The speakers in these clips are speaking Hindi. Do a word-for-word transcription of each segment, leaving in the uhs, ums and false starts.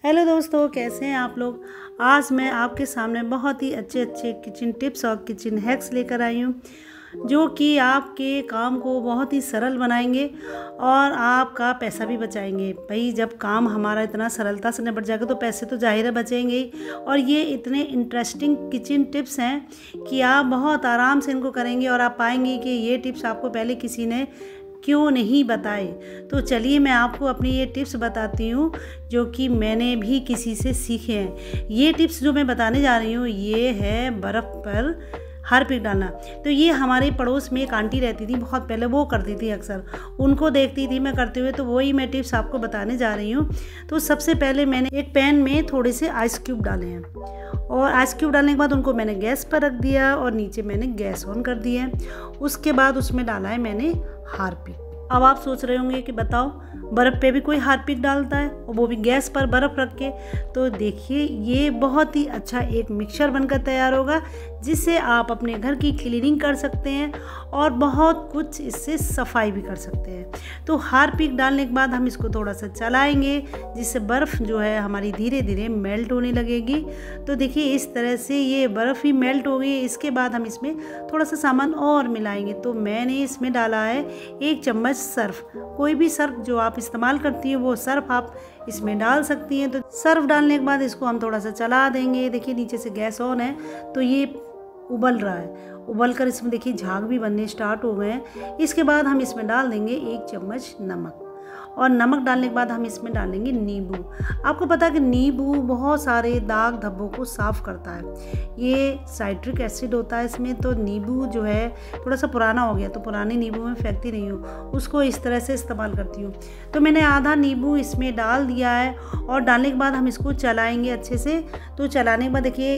हेलो दोस्तों, कैसे हैं आप लोग। आज मैं आपके सामने बहुत ही अच्छे अच्छे किचन टिप्स और किचन हैक्स लेकर आई हूँ जो कि आपके काम को बहुत ही सरल बनाएंगे और आपका पैसा भी बचाएंगे। भाई जब काम हमारा इतना सरलता से निपट जाएगा तो पैसे तो जाहिर है बचेंगे ही। और ये इतने इंटरेस्टिंग किचन टिप्स हैं कि आप बहुत आराम से इनको करेंगे और आप पाएंगे कि ये टिप्स आपको पहले किसी ने क्यों नहीं बताए। तो चलिए मैं आपको अपनी ये टिप्स बताती हूँ जो कि मैंने भी किसी से सीखे हैं। ये टिप्स जो मैं बताने जा रही हूँ ये है बर्फ़ पर हार्पिक डालना। तो ये हमारे पड़ोस में एक आंटी रहती थी, बहुत पहले वो करती थी, अक्सर उनको देखती थी मैं करते हुए, तो वही मैं टिप्स आपको बताने जा रही हूँ। तो सबसे पहले मैंने एक पैन में थोड़े से आइस क्यूब डाले हैं और आइस क्यूब डालने के बाद उनको मैंने गैस पर रख दिया और नीचे मैंने गैस ऑन कर दिया है। उसके बाद उसमें डाला है मैंने हार्पिक। अब आप सोच रहे होंगे कि बताओ बर्फ़ पे भी कोई हार्पिक डालता है और वो भी गैस पर बर्फ़ रख के। तो देखिए ये बहुत ही अच्छा एक मिक्सचर बनकर तैयार होगा जिससे आप अपने घर की क्लीनिंग कर सकते हैं और बहुत कुछ इससे सफाई भी कर सकते हैं। तो हार्पिक डालने के बाद हम इसको थोड़ा सा चलाएंगे जिससे बर्फ़ जो है हमारी धीरे धीरे मेल्ट होने लगेगी। तो देखिए इस तरह से ये बर्फ़ ही मेल्ट हो गई। इसके बाद हम इसमें थोड़ा सा सामान और मिलाएंगे। तो मैंने इसमें डाला है एक चम्मच सर्फ। कोई भी सर्फ जो आप इस्तेमाल करती हैं वो सर्फ आप इसमें डाल सकती हैं। तो सर्फ डालने के बाद इसको हम थोड़ा सा चला देंगे। देखिए नीचे से गैस ऑन है तो ये उबल रहा है। उबल कर इसमें देखिए झाग भी बनने स्टार्ट हो गए हैं। इसके बाद हम इसमें डाल देंगे एक चम्मच नमक और नमक डालने के बाद हम इसमें डालेंगे नींबू। आपको पता है कि नींबू बहुत सारे दाग धब्बों को साफ़ करता है। ये साइट्रिक एसिड होता है इसमें। तो नींबू जो है थोड़ा सा पुराना हो गया तो पुराने नींबू में फेंकती नहीं हूँ, उसको इस तरह से इस्तेमाल करती हूँ। तो मैंने आधा नींबू इसमें डाल दिया है और डालने के बाद हम इसको चलाएँगे अच्छे से। तो चलाने के बाद देखिए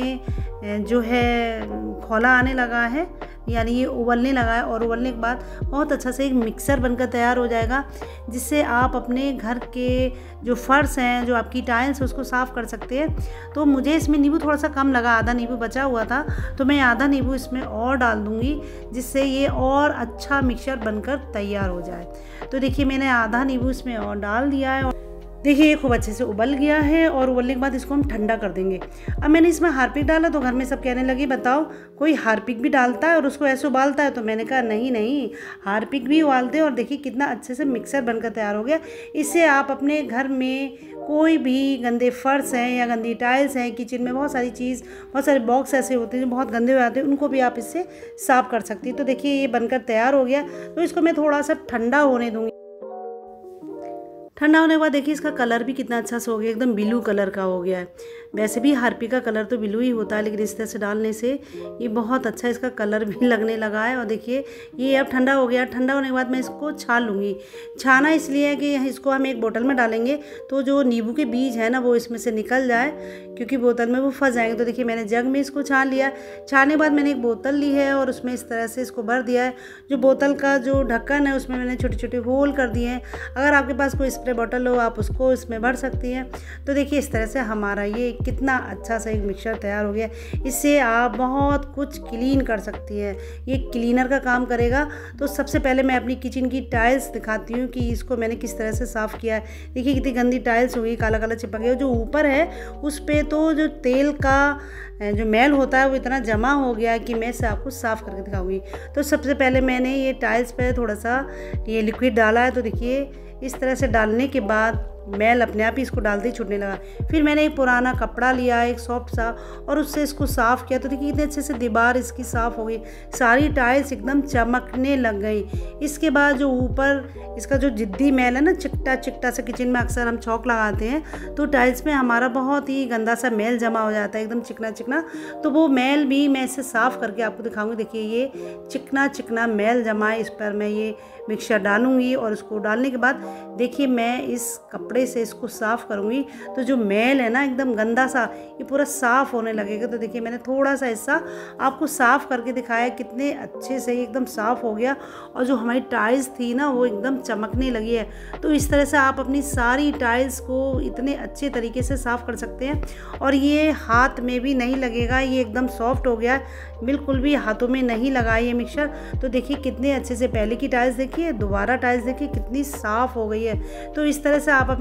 इसमें जो है खौला आने लगा है, यानी ये उबलने लगा है और उबलने के बाद बहुत अच्छा से एक मिक्सर बनकर तैयार हो जाएगा जिससे आप अपने घर के जो फर्श हैं, जो आपकी टाइल्स है, उसको साफ़ कर सकते हैं। तो मुझे इसमें नींबू थोड़ा सा कम लगा, आधा नींबू बचा हुआ था तो मैं आधा नींबू इसमें और डाल दूँगी जिससे ये और अच्छा मिक्सर बनकर तैयार हो जाए। तो देखिए मैंने आधा नींबू इसमें और डाल दिया है। देखिए ये खूब अच्छे से उबल गया है और उबलने के बाद इसको हम ठंडा कर देंगे। अब मैंने इसमें हार्पिक डाला तो घर में सब कहने लगे बताओ कोई हार्पिक भी डालता है और उसको ऐसे उबालता है। तो मैंने कहा नहीं नहीं, हार्पिक भी उबालते हैं। और देखिए कितना अच्छे से मिक्सर बनकर तैयार हो गया। इससे आप अपने घर में कोई भी गंदे फर्श हैं या गंदी टाइल्स हैं, किचन में बहुत सारी चीज़, बहुत सारे बॉक्स ऐसे होते हैं जो बहुत गंदे हो जाते हैं, उनको भी आप इससे साफ़ कर सकती हैं। तो देखिए ये बनकर तैयार हो गया। तो इसको मैं थोड़ा सा ठंडा होने दूँगी। ठंडा होने के बाद देखिए इसका कलर भी कितना अच्छा सा हो गया, एकदम ब्लू कलर का हो गया है। वैसे भी हार्पिक का कलर तो ब्लू ही होता है लेकिन इस तरह से डालने से ये बहुत अच्छा इसका कलर भी लगने लगा है। और देखिए ये अब ठंडा हो गया। ठंडा होने के बाद मैं इसको छान लूँगी। छाना इसलिए है कि इसको हम एक बोतल में डालेंगे तो जो नींबू के बीज है ना वो इसमें से निकल जाए, क्योंकि बोतल में वो फंस जाएंगे। तो देखिए मैंने जग में इसको छान लिया। छानने के बाद मैंने एक बोतल ली है और उसमें इस तरह से इसको भर दिया है। जो बोतल का जो ढक्कन है उसमें मैंने छोटे छोटे होल कर दिए हैं। अगर आपके पास कोई स्प्रे बॉटल हो आप उसको इसमें भर सकती हैं। तो देखिए इस तरह से हमारा ये कितना अच्छा सा एक मिक्सचर तैयार हो गया। इससे आप बहुत कुछ क्लीन कर सकती हैं, ये क्लीनर का काम करेगा। तो सबसे पहले मैं अपनी किचन की टाइल्स दिखाती हूँ कि इसको मैंने किस तरह से साफ़ किया है। देखिए कितनी गंदी टाइल्स हो गई, काला काला चिपक गया। जो ऊपर है उस पर तो जो तेल का जो मैल होता है वो इतना जमा हो गया कि मैं इसे आपको साफ़ करके दिखाऊंगी। तो सबसे पहले मैंने ये टाइल्स पे थोड़ा सा ये लिक्विड डाला है। तो देखिए इस तरह से डालने के बाद मैल अपने आप ही इसको डालते ही छूटने लगा। फिर मैंने एक पुराना कपड़ा लिया, एक सॉफ्ट सा, और उससे इसको साफ़ किया। तो देखिए कितने अच्छे से दीवार इसकी साफ़ हो गई, सारी टाइल्स एकदम चमकने लग गई। इसके बाद जो ऊपर इसका जो जिद्दी मैल है ना, चिकटा चिकटा सा, किचन में अक्सर हम चौक लगाते हैं तो टाइल्स में हमारा बहुत ही गंदा सा मैल जमा हो जाता है, एकदम चिकना चिकना। तो वो मैल भी मैं इसे साफ़ करके आपको दिखाऊंगी। देखिए ये चिकना चिकना मैल जमा है, इस पर मैं ये मिक्सचर डालूंगी और इसको डालने के बाद देखिए मैं इस कपड़े से इसको साफ़ करूँगी। तो जो मैल है ना एकदम गंदा सा, ये पूरा साफ़ होने लगेगा। तो देखिए मैंने थोड़ा सा हिस्सा आपको साफ़ करके दिखाया, कितने अच्छे से एकदम साफ़ हो गया और जो हमारी टाइल्स थी ना वो एकदम चमकने लगी है। तो इस तरह से आप अपनी सारी टाइल्स को इतने अच्छे तरीके से साफ़ कर सकते हैं और ये हाथ में भी नहीं लगेगा, ये एकदम सॉफ्ट हो गया, बिल्कुल भी हाथों में नहीं लगा ये मिक्सचर। तो देखिए कितने अच्छे से, पहले की टाइल्स देखिए, दोबारा टाइल्स देखिए कितनी साफ़ हो गई है। तो इस तरह से आप अपनी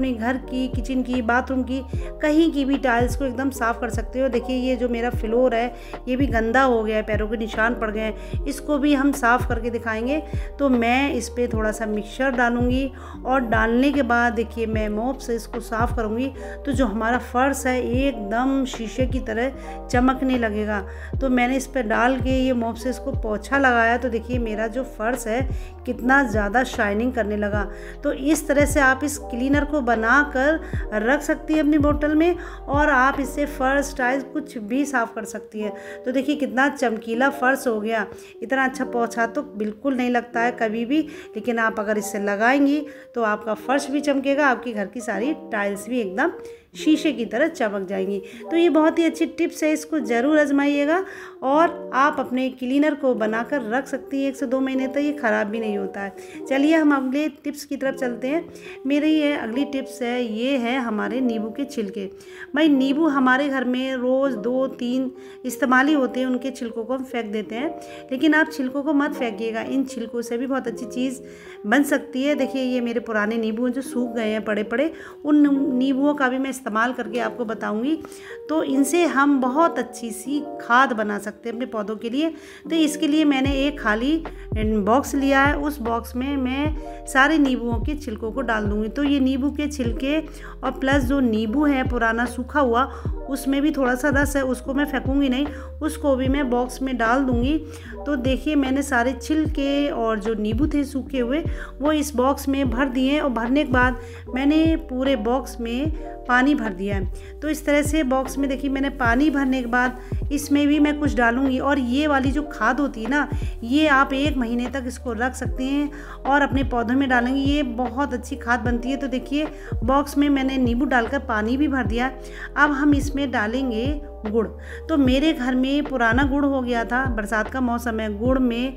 अपने घर की, किचन की, बाथरूम की, कहीं की भी टाइल्स को एकदम साफ़ कर सकते हो। देखिए ये जो मेरा फ्लोर है ये भी गंदा हो गया है, पैरों के निशान पड़ गए हैं, इसको भी हम साफ़ करके दिखाएंगे। तो मैं इस पर थोड़ा सा मिक्सचर डालूँगी और डालने के बाद देखिए मैं मोप से इसको साफ़ करूँगी। तो जो हमारा फ़र्श है एकदम शीशे की तरह चमकने लगेगा। तो मैंने इस पर डाल के ये मोप से इसको पोछा लगाया तो देखिए मेरा जो फ़र्श है कितना ज़्यादा शाइनिंग करने लगा। तो इस तरह से आप इस क्लीनर को बना कर रख सकती है अपनी बोतल में और आप इससे फ़र्श, टाइल्स कुछ भी साफ़ कर सकती है। तो देखिए कितना चमकीला फ़र्श हो गया। इतना अच्छा पोछा तो बिल्कुल नहीं लगता है कभी भी, लेकिन आप अगर इससे लगाएंगी तो आपका फ़र्श भी चमकेगा, आपकी घर की सारी टाइल्स भी एकदम शीशे की तरह चमक जाएंगी। तो ये बहुत ही अच्छी टिप्स है, इसको ज़रूर आजमाइएगा और आप अपने क्लीनर को बनाकर रख सकती हैं एक से दो महीने तक, ये ख़राब भी नहीं होता है। चलिए हम अगले टिप्स की तरफ चलते हैं। मेरी ये अगली टिप्स है, ये है हमारे नींबू के छिलके। भाई नींबू हमारे घर में रोज़ दो तीन इस्तेमाल ही होते हैं, उनके छिलकों को हम फेंक देते हैं, लेकिन आप छिलकों को मत फेंकिएगा, इन छिलकों से भी बहुत अच्छी चीज़ बन सकती है। देखिए ये मेरे पुराने नींबू जो सूख गए हैं पड़े पड़े, उन नींबुओं का भी मैं इस्तेमाल करके आपको बताऊंगी। तो इनसे हम बहुत अच्छी सी खाद बना सकते हैं अपने पौधों के लिए। तो इसके लिए मैंने एक खाली बॉक्स लिया है, उस बॉक्स में मैं सारे नींबुओं के छिलकों को डाल दूंगी। तो ये नींबू के छिलके और प्लस जो नींबू है पुराना सूखा हुआ, उसमें भी थोड़ा सा रस है, उसको मैं फेंकूंगी नहीं, उसको भी मैं बॉक्स में डाल दूंगी। तो देखिए मैंने सारे छिलके और जो नींबू थे सूखे हुए वो इस बॉक्स में भर दिए और भरने के बाद मैंने पूरे बॉक्स में पानी भर दिया है। तो इस तरह से बॉक्स में देखिए मैंने पानी भरने के बाद इसमें भी मैं कुछ डालूंगी और ये वाली जो खाद होती है ना, ये आप एक महीने तक इसको रख सकते हैं और अपने पौधों में डालेंगे, ये बहुत अच्छी खाद बनती है। तो देखिए बॉक्स में मैंने नींबू डालकर पानी भी भर दिया। अब हम इसमें डालेंगे गुड़। तो मेरे घर में पुराना गुड़ हो गया था, बरसात का मौसम है, गुड़ में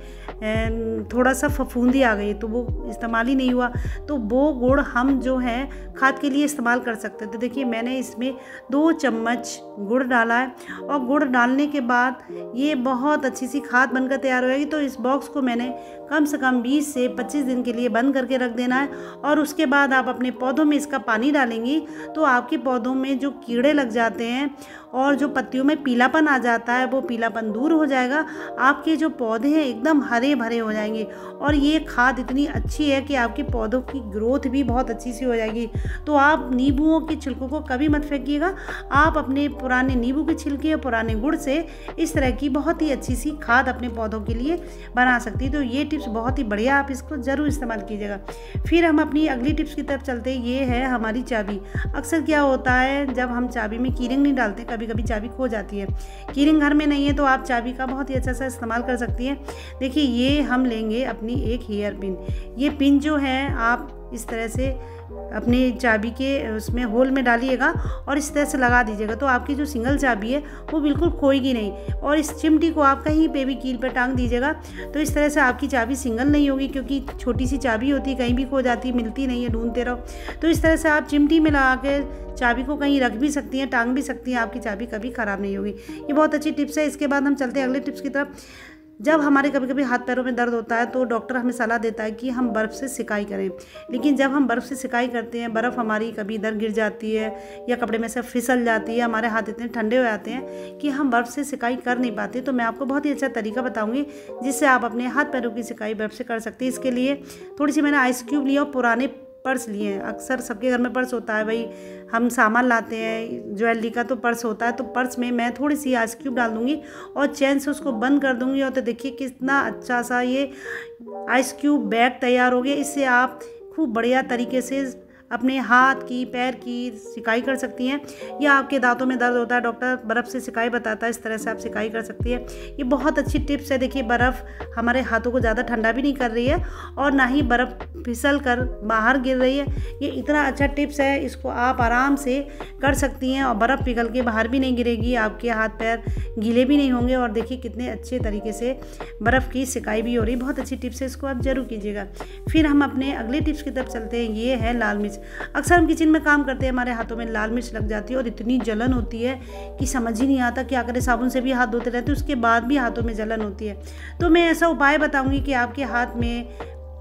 थोड़ा सा फफूंदी आ गई तो वो इस्तेमाल ही नहीं हुआ। तो वो गुड़ हम जो है खाद के लिए इस्तेमाल कर सकते हैं। तो देखिए मैंने इसमें दो चम्मच गुड़ डाला है और गुड़ डालने के बाद ये बहुत अच्छी सी खाद बनकर तैयार हो जाएगी। तो इस बॉक्स को मैंने कम से कम बीस से पच्चीस दिन के लिए बंद करके रख देना है और उसके बाद आप अपने पौधों में इसका पानी डालेंगी तो आपके पौधों में जो कीड़े लग जाते हैं और जो पत्तियों में पीलापन आ जाता है वो पीलापन दूर हो जाएगा। आपके जो पौधे हैं एकदम हरे भरे हो जाएंगे और ये खाद इतनी अच्छी है कि आपके पौधों की ग्रोथ भी बहुत अच्छी सी हो जाएगी। तो आप नींबुओं के छिलकों को कभी मत फेंकिएगा, आप अपने पुराने नींबू के छिलके और पुराने गुड़ से इस तरह की बहुत ही अच्छी सी खाद अपने पौधों के लिए बना सकती है। तो ये टिप्स बहुत ही बढ़िया, आप इसको ज़रूर इस्तेमाल कीजिएगा। फिर हम अपनी अगली टिप्स की तरफ चलते हैं। ये है हमारी चाबी। अक्सर क्या होता है जब हम चाबी में कीरिंग नहीं डालते, कभी कभी चाबी खो जाती है। कीरिंग घर में नहीं है तो आप चाबी का बहुत ही अच्छा सा इस्तेमाल कर सकती हैं। देखिए ये हम लेंगे अपनी एक हेयर पिन। ये पिन जो है आप इस तरह से अपनी चाबी के उसमें होल में डालिएगा और इस तरह से लगा दीजिएगा तो आपकी जो सिंगल चाबी है वो बिल्कुल खोएगी नहीं। और इस चिमटी को आप कहीं पे भी कील पर टांग दीजिएगा तो इस तरह से आपकी चाबी सिंगल नहीं होगी, क्योंकि छोटी सी चाबी होती है, कहीं भी खो जाती है, मिलती नहीं है, ढूंढते रहो। तो इस तरह से आप चिमटी में लगा के चाबी को कहीं रख भी सकती हैं, टांग भी सकती हैं, आपकी चाबी कभी ख़राब नहीं होगी। ये बहुत अच्छी टिप्स है। इसके बाद हम चलते हैं अगले टिप्स की तरफ। जब हमारे कभी कभी हाथ पैरों में दर्द होता है तो डॉक्टर हमें सलाह देता है कि हम बर्फ़ से सिकाई करें, लेकिन जब हम बर्फ़ से सिकाई करते हैं, बर्फ़ हमारी कभी इधर गिर जाती है या कपड़े में से फिसल जाती है, हमारे हाथ इतने ठंडे हो जाते हैं कि हम बर्फ़ से सिकाई कर नहीं पाते। तो मैं आपको बहुत ही अच्छा तरीका बताऊंगी जिससे आप अपने हाथ पैरों की सिकाई बर्फ़ से कर सकते हैं। इसके लिए थोड़ी सी मैंने आइस क्यूब लिया और पुराने पर्स लिए हैं। अक्सर सबके घर में पर्स होता है, भाई हम सामान लाते हैं ज्वेलरी का तो पर्स होता है, तो पर्स में मैं थोड़ी सी आइस क्यूब डाल दूंगी और चैन से उसको बंद कर दूंगी। और तो देखिए कितना अच्छा सा ये आइस क्यूब बैग तैयार हो गया। इससे आप खूब बढ़िया तरीके से अपने हाथ की, पैर की सिकाई कर सकती हैं। या आपके दांतों में दर्द होता है, डॉक्टर बर्फ़ से सिकाई बताता है, इस तरह से आप सिकाई कर सकती है। ये बहुत अच्छी टिप्स है। देखिए बर्फ़ हमारे हाथों को ज़्यादा ठंडा भी नहीं कर रही है और ना ही बर्फ़ फिसल कर बाहर गिर रही है। ये इतना अच्छा टिप्स है, इसको आप आराम से कर सकती हैं और बर्फ़ पिघल के बाहर भी नहीं गिरेगी, आपके हाथ पैर गीले भी नहीं होंगे। और देखिए कितने अच्छे तरीके से बर्फ़ की सिकाई भी हो रही है। बहुत अच्छी टिप्स है, इसको आप ज़रूर कीजिएगा। फिर हम अपने अगले टिप्स की तरफ चलते हैं। ये है लाल मिर्च। अक्सर हम किचन में काम करते हैं, हमारे हाथों में लाल मिर्च लग जाती है और इतनी जलन होती है कि समझ ही नहीं आता क्या करें। साबुन से भी हाथ धोते रहते हैं, उसके बाद भी हाथों में जलन होती है। तो मैं ऐसा उपाय बताऊंगी कि आपके हाथ में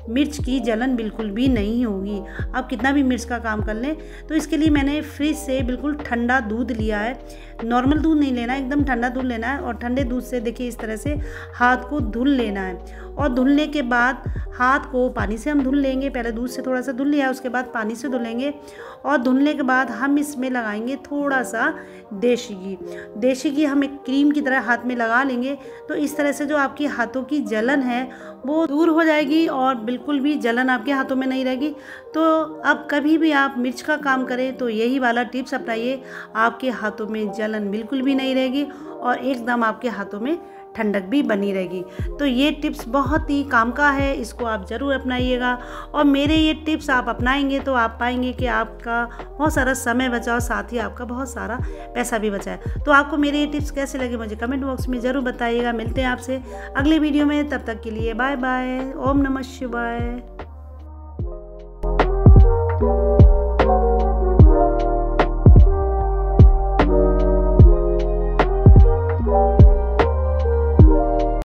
मिर्च की जलन बिल्कुल भी नहीं होगी। आप कितना भी मिर्च का काम कर लें। तो इसके लिए मैंने फ्रिज से बिल्कुल ठंडा दूध लिया है। नॉर्मल दूध नहीं लेना, एकदम ठंडा दूध लेना है। और ठंडे दूध से देखिए इस तरह से हाथ को धुल लेना है। और धुलने के बाद हाथ को पानी से हम धुल लेंगे। पहले दूध से थोड़ा सा धुल लिया, उसके बाद पानी से धुलेंगे। और धुलने के बाद हम इसमें लगाएंगे थोड़ा सा देशी घी। देशी घी हम एक क्रीम की तरह हाथ में लगा लेंगे। तो इस तरह से जो आपकी हाथों की जलन है वो दूर हो जाएगी और बिल्कुल भी जलन आपके हाथों में नहीं रहेगी। तो अब कभी भी आप मिर्च का काम करें तो यही वाला टिप्स अपनाइए, आपके हाथों में जलन बिल्कुल भी नहीं रहेगी और एकदम आपके हाथों में ठंडक भी बनी रहेगी। तो ये टिप्स बहुत ही काम का है, इसको आप ज़रूर अपनाइएगा। और मेरे ये टिप्स आप अपनाएंगे तो आप पाएंगे कि आपका बहुत सारा समय बचा और साथ ही आपका बहुत सारा पैसा भी बचा है। तो आपको मेरे ये टिप्स कैसे लगे मुझे कमेंट बॉक्स में ज़रूर बताइएगा। मिलते हैं आपसे अगले वीडियो में, तब तक के लिए बाय बाय। ओम नमः शिवाय।